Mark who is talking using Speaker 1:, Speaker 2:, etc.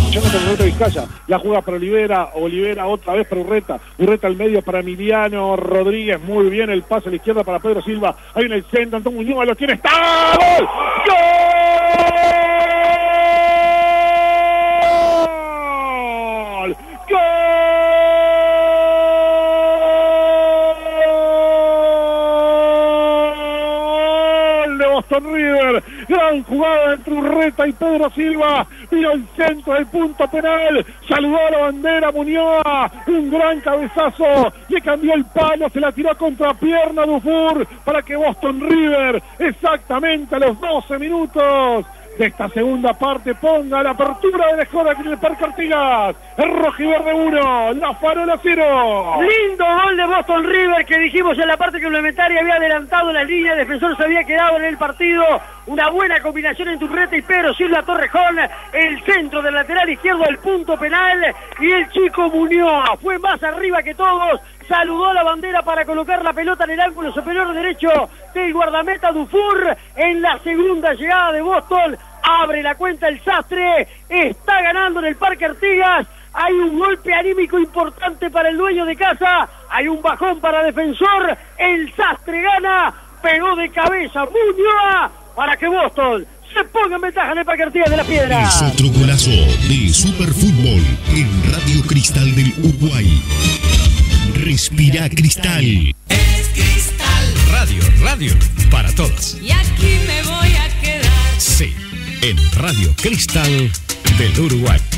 Speaker 1: escuchando con Urreta Vizcaya. La juega para Olivera. Olivera otra vez para Urreta. Urreta al medio para Emiliano Rodríguez. Muy bien el pase a la izquierda para Pedro Silva. Ahí en el centro. Antón Muñoz lo tiene. ¡Está! ¡Gol! ¡Gol! ¡Gol! Boston River, gran jugada entre Urreta y Pedro Silva, vino el centro del punto penal, saludó a la bandera Muñoz, un gran cabezazo, le cambió el palo, se la tiró contra pierna Dufour para que Boston River, exactamente a los 12 minutos de esta segunda parte, ponga la apertura de la escuadra aquí en el Parque Artigas. El rojiverde 1, la Farola 0.
Speaker 2: Lindo gol de Boston River que dijimos en la parte complementaria, había adelantado la línea, el defensor se había quedado en el partido. Una buena combinación entre Urreta y Pedro Silva Torrejón, el centro del lateral izquierdo del punto penal, y el chico Muñoz fue más arriba que todos. Saludó la bandera para colocar la pelota en el ángulo superior derecho del guardameta Dufour. En la segunda llegada de Boston, abre la cuenta el Sastre, está ganando en el Parque Artigas. Hay un golpe anímico importante para el dueño de casa, hay un bajón para Defensor, el Sastre gana, pegó de cabeza Muñoz para que Boston se ponga en ventaja en el Parque Artigas de la Piedra.
Speaker 3: Es otro golazo de Superfútbol en Radio Cristal del Uruguay. Respira Cristal.
Speaker 4: Es Cristal.
Speaker 3: Radio para todos.
Speaker 4: Y aquí me voy a quedar.
Speaker 3: Sí, en Radio Cristal del Uruguay.